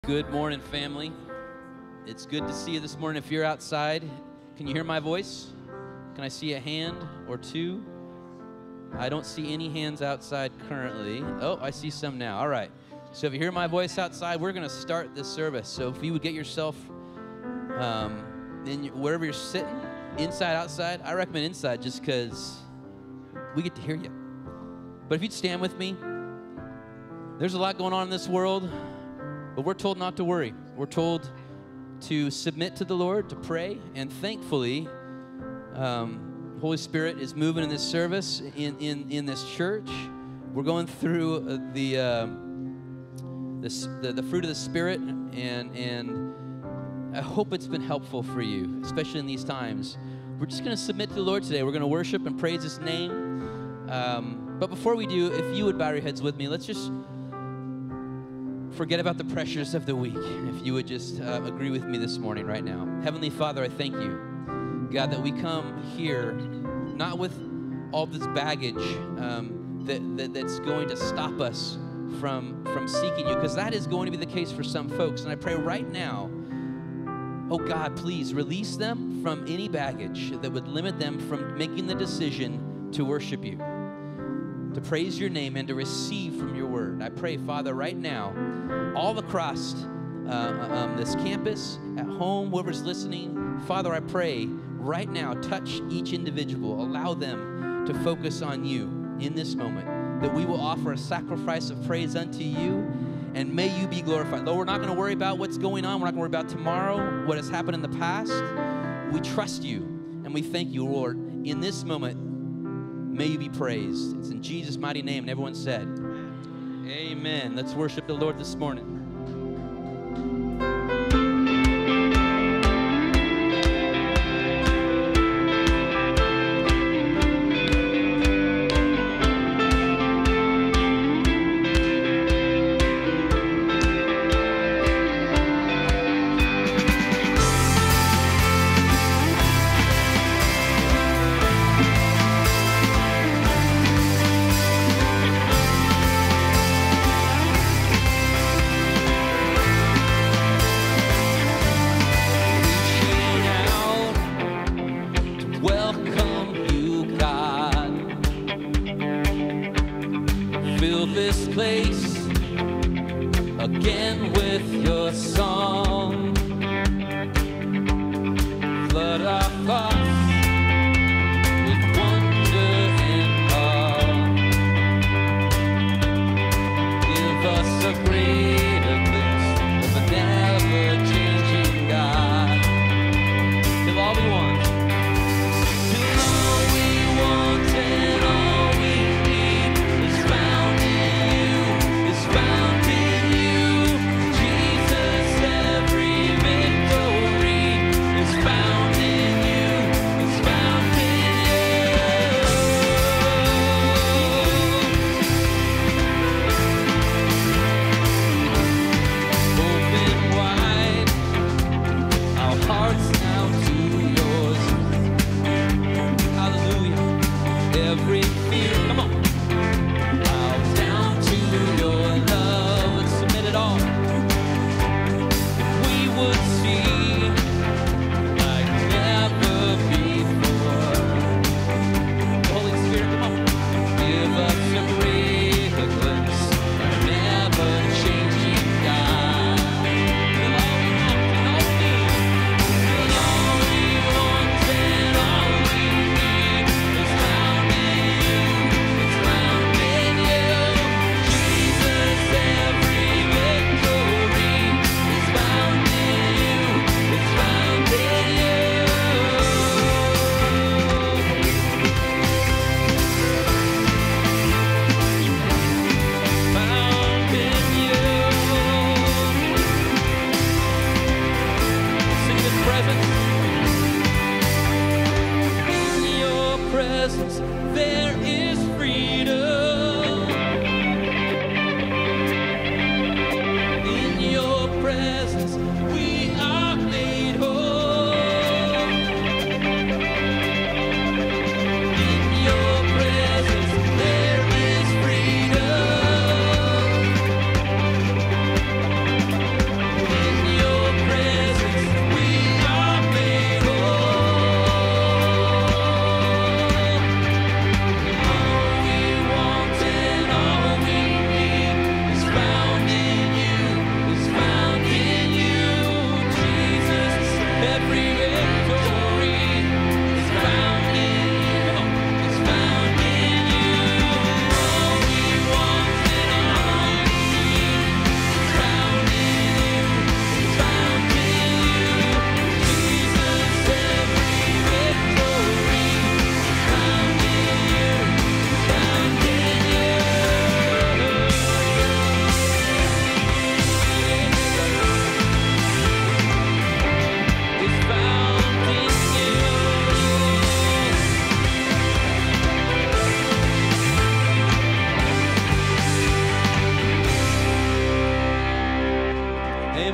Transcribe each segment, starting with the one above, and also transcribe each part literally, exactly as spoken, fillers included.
Good morning, family. It's good to see you this morning. If you're outside, can you hear my voice? Can I see a hand or two? I don't see any hands outside currently. Oh, I see some now. All right. So if you hear my voice outside, we're going to start this service. So if you would get yourself um, in wherever you're sitting, inside, outside, I recommend inside just because we get to hear you. But if you'd stand with me, there's a lot going on in this world. But we're told not to worry. We're told to submit to the Lord, to pray, and thankfully, um, Holy Spirit is moving in this service, in, in, in this church. We're going through uh, the, uh, the, the the fruit of the Spirit, and, and I hope it's been helpful for you, especially in these times. We're just going to submit to the Lord today. We're going to worship and praise His name. Um, but before we do, if you would bow your heads with me, let's just forget about the pressures of the week. If you would just uh, agree with me this morning right now. Heavenly Father, I thank you, God, that we come here not with all this baggage um, that, that that's going to stop us from, from seeking you, because that is going to be the case for some folks. And I pray right now, oh God, please release them from any baggage that would limit them from making the decision to worship you, to praise your name, and to receive from your word. I pray, Father, right now, all across uh, um, this campus, at home, whoever's listening, Father, I pray right now, touch each individual. Allow them to focus on you in this moment, that we will offer a sacrifice of praise unto you, and may you be glorified. Lord, we're not going to worry about what's going on. We're not going to worry about tomorrow, what has happened in the past. We trust you, and we thank you, Lord, in this moment. May you be praised. It's in Jesus' mighty name. And everyone said, amen. Let's worship the Lord this morning. Jesus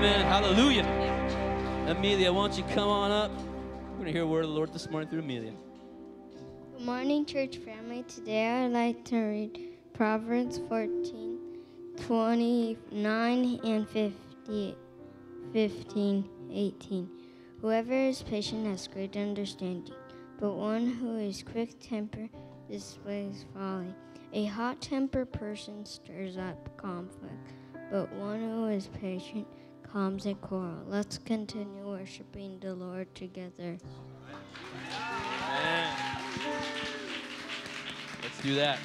Amen. Hallelujah. Amelia, why don't you come on up? We're going to hear a word of the Lord this morning through Amelia. Good morning, church family. Today I'd like to read Proverbs fourteen, twenty-nine and fifty, fifteen, eighteen. Whoever is patient has great understanding, but one who is quick-tempered displays folly. A hot-tempered person stirs up conflict, but one who is patient calms a quarrel. Let's continue worshiping the Lord together. Amen. Let's do that.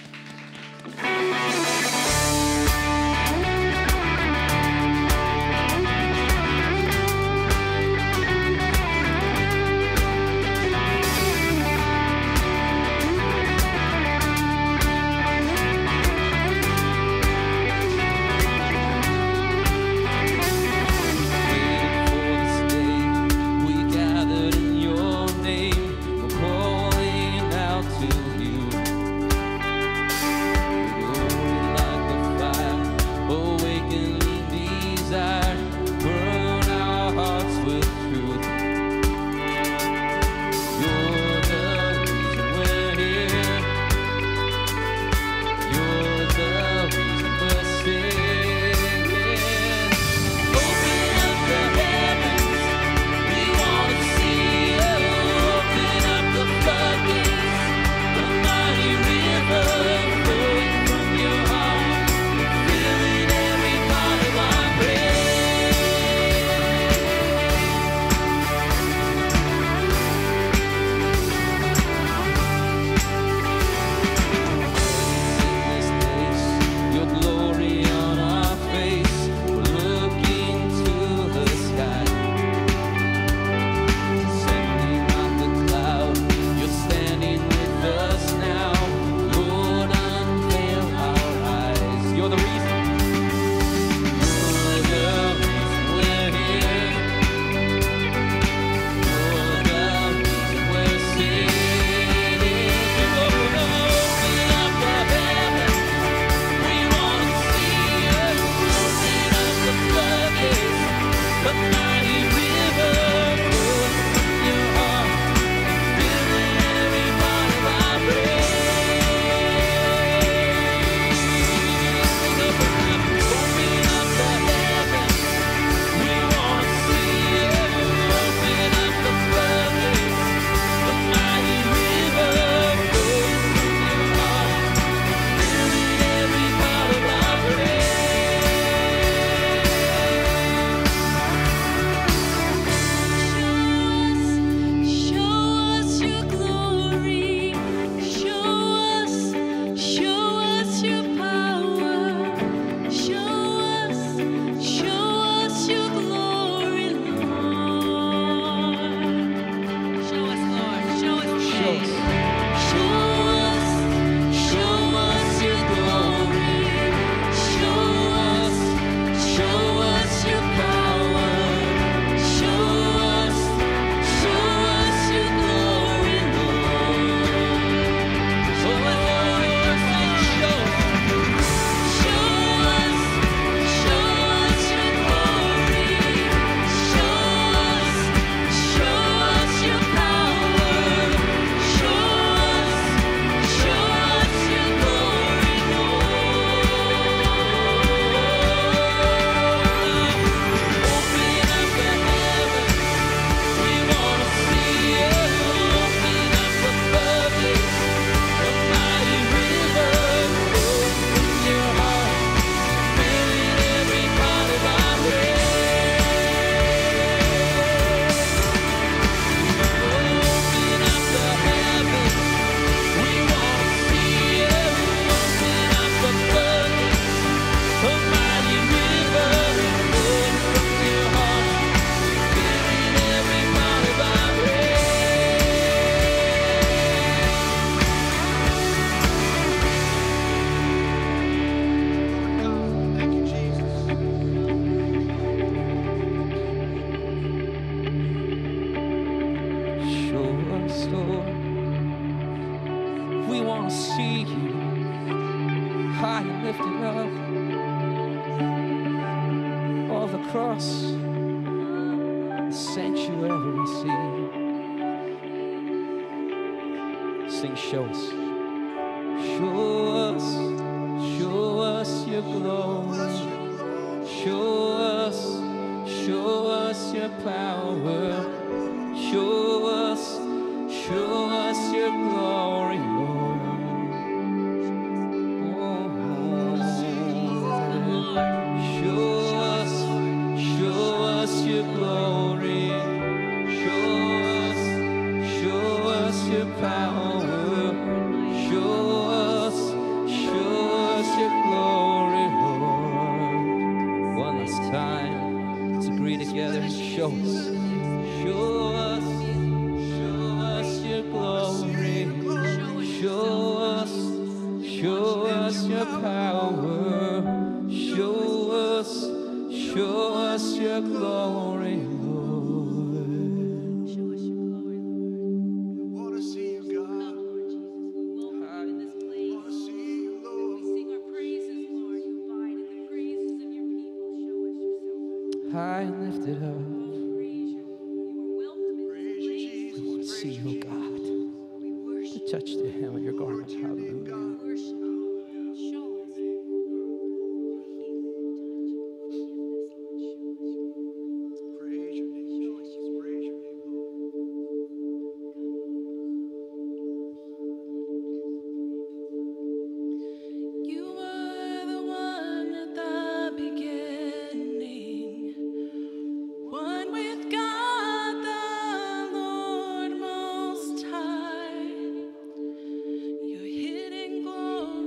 high and lifted up. Oh, the cross. sanctuary receive. Sing, show us. Show us, show us your glory. Show us, show us your power. Show us, show us your glory, Lord. Oh, show us, show us your glory. Show us, show us your power. Show us, show us your glory, Lord. One last time, let's agree together. Show us, show us, show us your glory. Show us, show us your power. Show us, show us your glory, Lord. High and lifted up. We want to see you, God. To touch the hem of your garment. Hallelujah. Your hidden glory.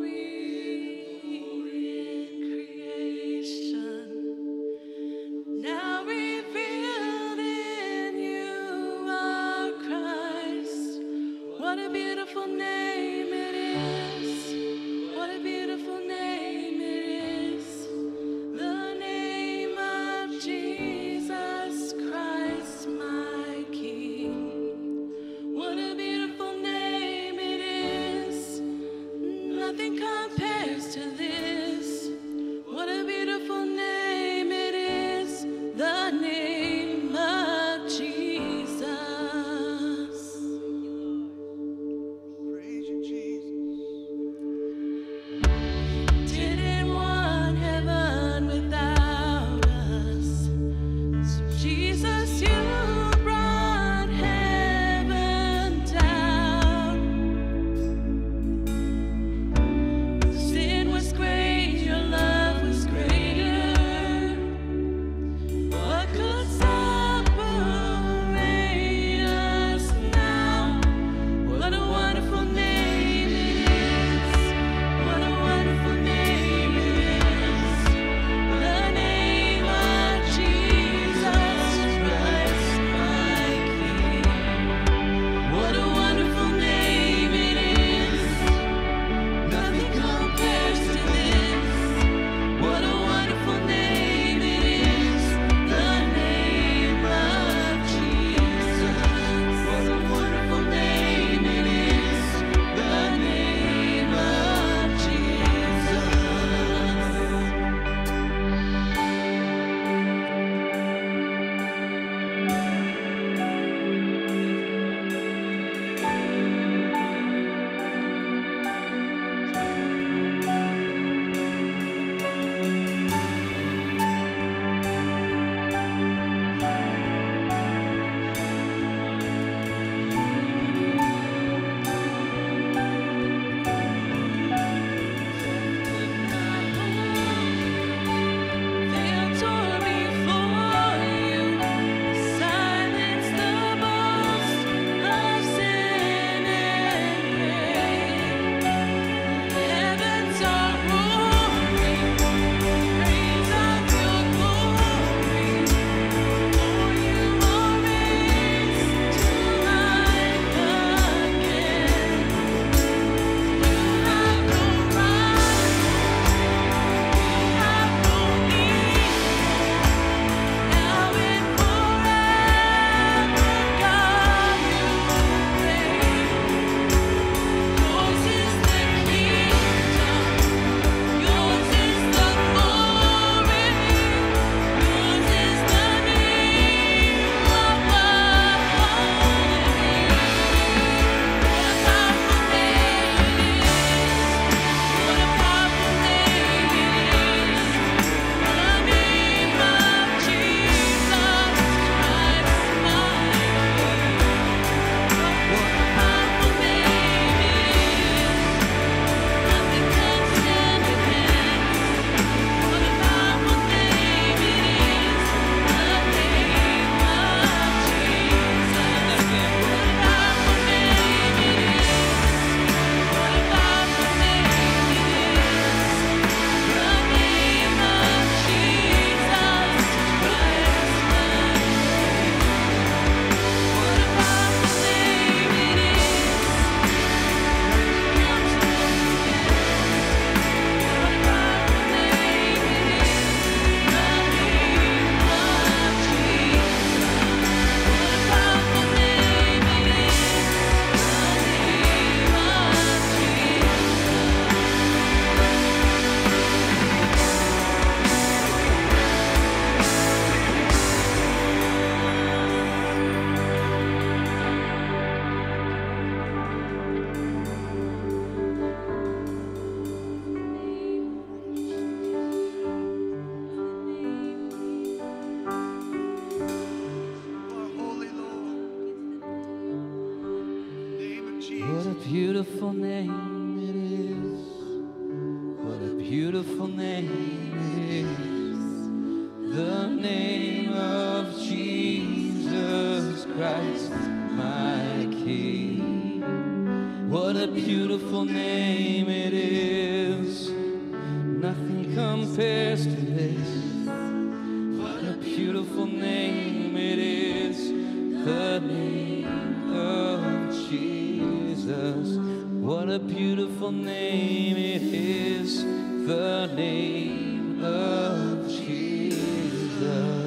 beautiful name it is. What a beautiful name it is. The name of Jesus Christ, my King. What a beautiful name it is. Nothing compares to this. What a beautiful name it is. The name of Jesus. What a beautiful name it is. The name of Jesus.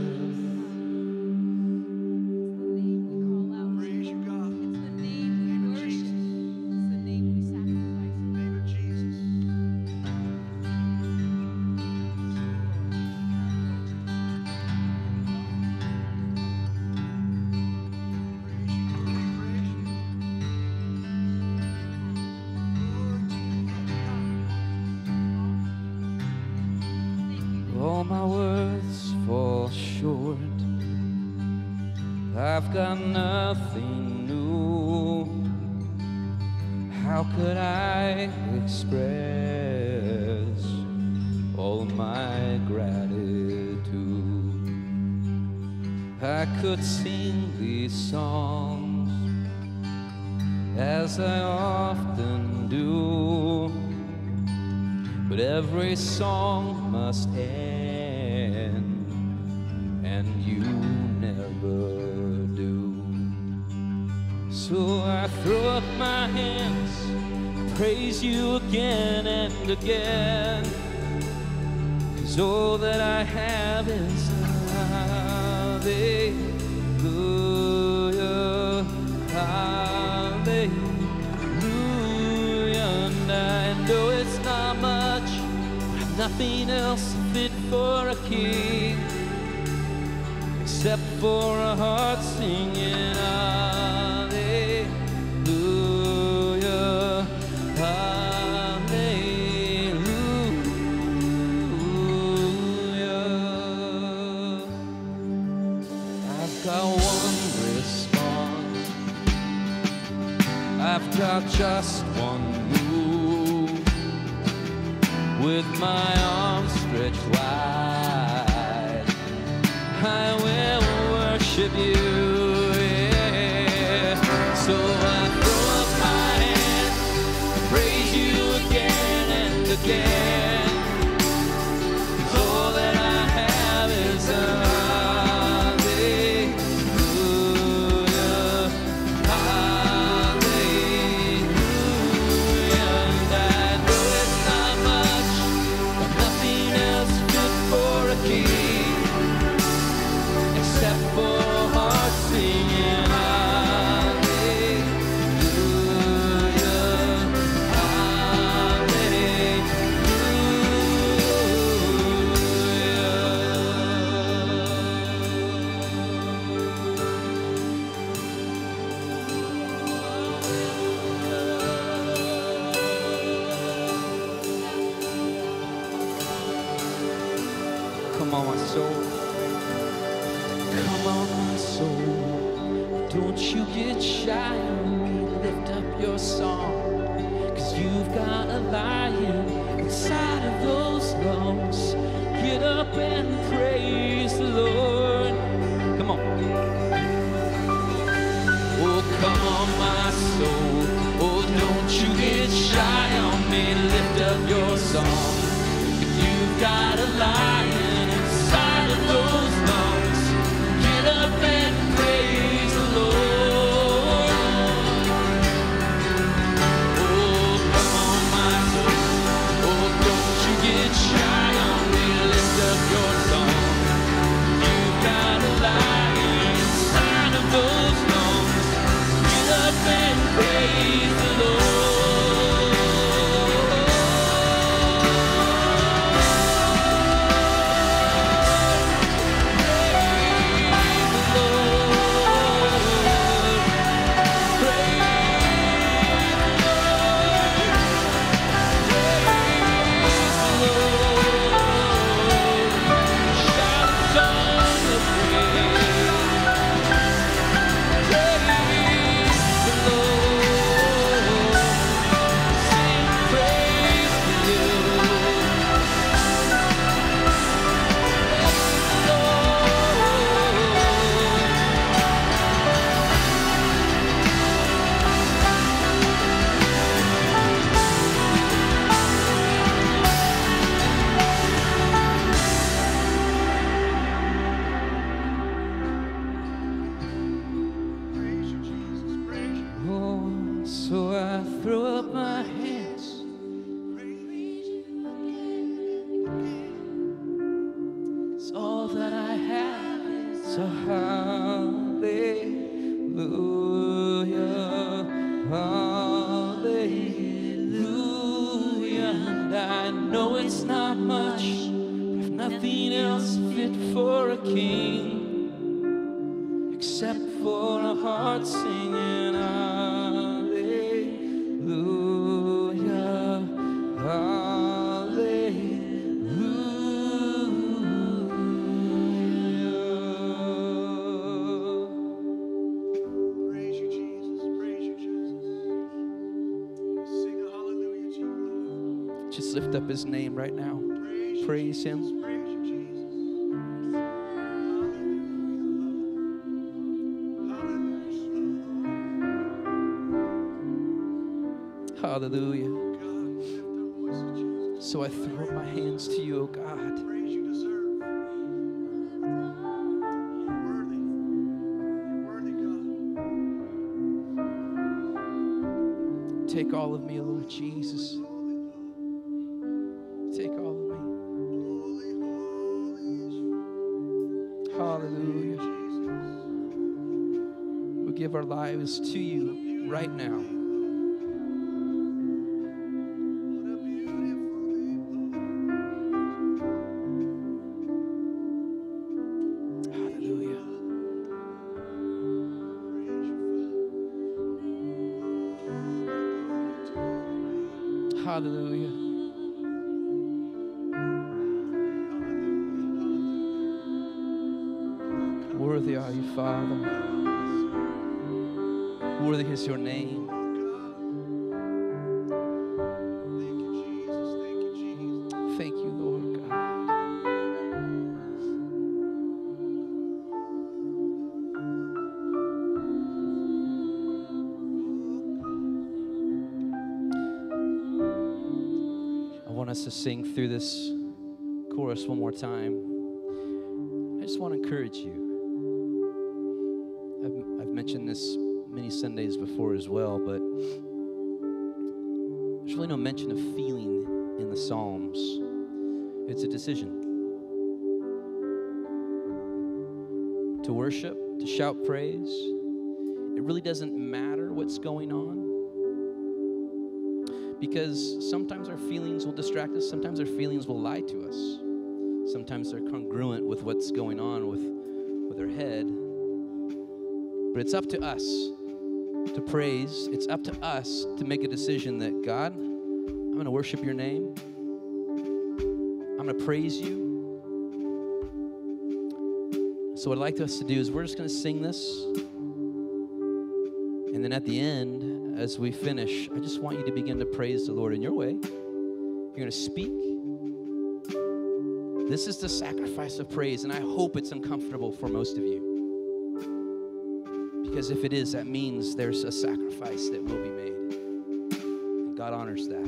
All my words fall short. I've got nothing new. How could I express all my gratitude? I could sing these songs as I often do, but every song must end, and you never do. So I throw up my hands, praise you again and again, 'cause all that I have is hallelujah, hallelujah. And I know it's not much, nothing else fit for a king except for a heart singing hallelujah, hallelujah. I've got one response, I've got just one move. With my arms stretched wide, I will worship you, yeah. So I throw up my hands, praise you again and again, 'cause all that I have is a hallelujah, hallelujah. And I know it's not much, nothing else fit for a king except for a heart singing hallelujah, hallelujah. Come on, my soul. Come on, my soul. Don't you get shy on me. Lift up your song, 'cause you've got a lion inside of those lungs. Get up and praise the Lord. Come on. Oh, come on, my soul. Oh, don't you get shy on me. Lift up your song. If you've got a lion inside of those lungs, get up and praise the Lord. Oh, come on, my soul. Oh, don't you get shy on me. Lift up your song. You've got a lion inside of those lungs. Get up and praise the Lord. So hallelujah, hallelujah. And I know it's not much, but if nothing else fit for a king, except for a heart singing hallelujah, hallelujah. Praise you, Jesus. Praise you, Jesus. Sing a hallelujah to you, Lord. Just lift up his name right now. Praise you, Praise him. Jesus. Praise you, Jesus. Hallelujah. Hallelujah. God, we lift our voices, Jesus. So I throw up my hands to you, oh God. Praise you deserve. You're worthy. You're worthy, God. Take all of me, Lord Jesus. Holy, Take all of me. holy, holy is you, Hallelujah. Jesus. We give our lives to you right now. What a beautiful name, Lord. Hallelujah. Praise you, Father. Hallelujah. Worthy are you, Father. Worthy is your name. Thank you, Jesus. Thank you, Jesus. Thank you, Lord God. I want us to sing through this chorus one more time. I just want to encourage you. I've, I've mentioned this many Sundays before as well, but there's really no mention of feeling in the Psalms. It's a decision. To worship, to shout praise. It really doesn't matter what's going on. Because sometimes our feelings will distract us. Sometimes our feelings will lie to us. Sometimes they're congruent with what's going on with, with our head. But it's up to us to praise. It's up to us to make a decision that, God, I'm going to worship your name. I'm going to praise you. So what I'd like us to do is we're just going to sing this. And then at the end, as we finish, I just want you to begin to praise the Lord in your way. You're going to speak. This is the sacrifice of praise, and I hope it's uncomfortable for most of you. Because if it is, that means there's a sacrifice that will be made. And God honors that.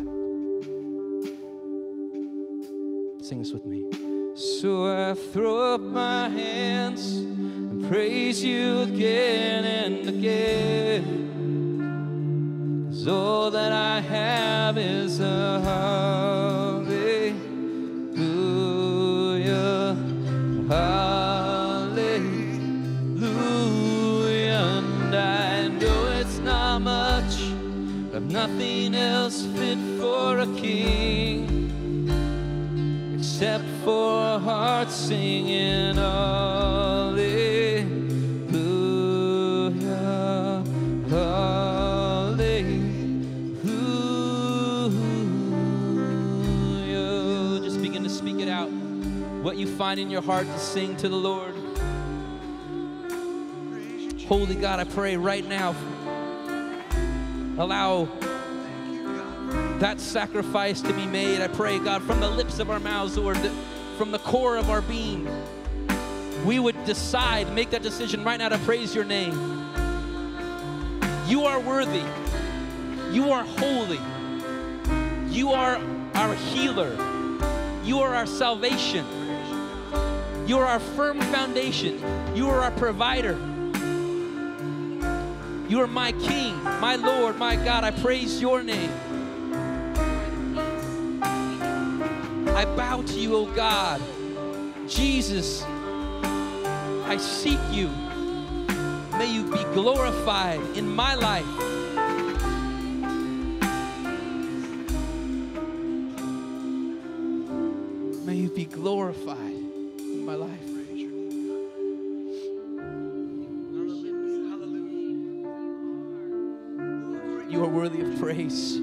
Sing this with me. So I throw up my hands and praise you again and again. 'Cause all that I have is a hallelujah, hallelujah. And I know it's not much, but nothing else fit for a king except for a heart singing hallelujah, hallelujah. Just begin to speak it out. What you find in your heart to sing to the Lord. Holy God, I pray right now, allow that sacrifice to be made. I pray, God, from the lips of our mouths, Lord, that from the core of our being, we would decide, make that decision right now to praise your name. You are worthy. You are holy. You are our healer. You are our salvation. You are our firm foundation. You are our provider. You are my King, my Lord, my God. I praise your name. I bow to you, O God. Jesus, I seek you. May you be glorified in my life. May you be glorified in my life. Praise your name, God. Hallelujah. Hallelujah. You are worthy of praise.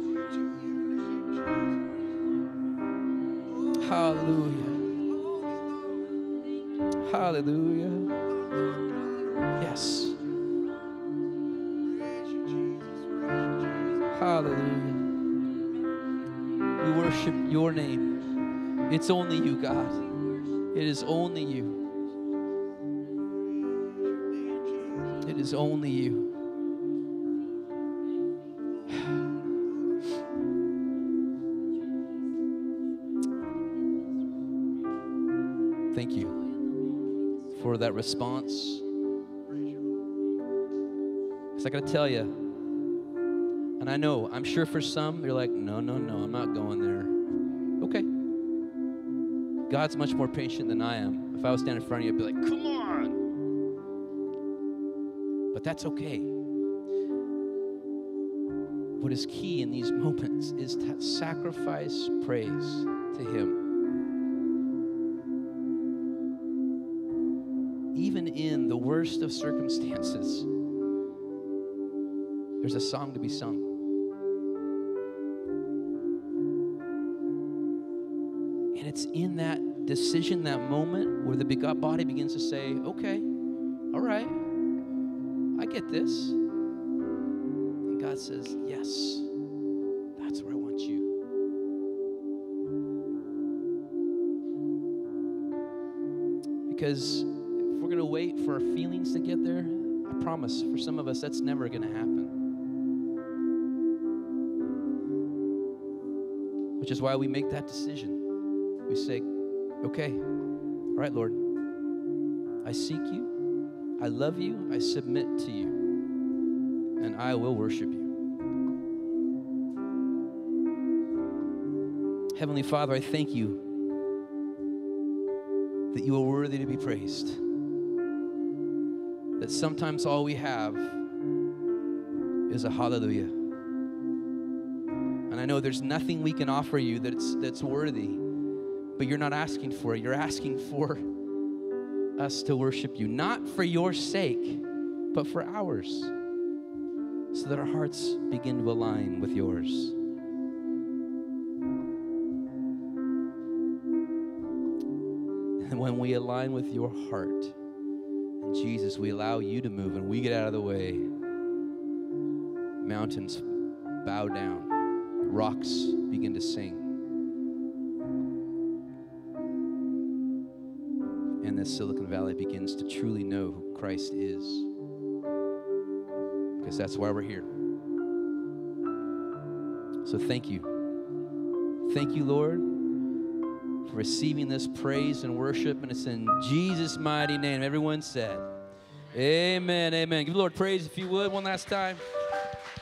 Hallelujah. Hallelujah. Yes. Hallelujah. We worship your name. It's only you, God. It is only you. It is only you. Thank you for that response. Because I got to tell you, and I know, I'm sure for some, they're like, no, no, no, I'm not going there. Okay. God's much more patient than I am. If I was standing in front of you, I'd be like, come on. But that's okay. What is key in these moments is to sacrifice praise to Him. Even in the worst of circumstances, there's a song to be sung. And it's in that decision, that moment, where the begot body begins to say, okay, all right, I get this. And God says, yes, that's where I want you. Because if we're going to wait for our feelings to get there, I promise, for some of us, that's never going to happen. Which is why we make that decision. We say, okay, all right, Lord, I seek you, I love you, I submit to you, and I will worship you. Heavenly Father, I thank you that you are worthy to be praised. That sometimes all we have is a hallelujah. And I know there's nothing we can offer you that's, that's worthy, but you're not asking for it. You're asking for us to worship you, not for your sake, but for ours, so that our hearts begin to align with yours. And when we align with your heart, and Jesus, we allow you to move, and we get out of the way, mountains bow down, rocks begin to sing. And this Silicon Valley begins to truly know who Christ is. Because that's why we're here. So thank you. Thank you, Lord, for receiving this praise and worship. And it's in Jesus' mighty name. Everyone said, amen, amen. Give the Lord praise if you would one last time.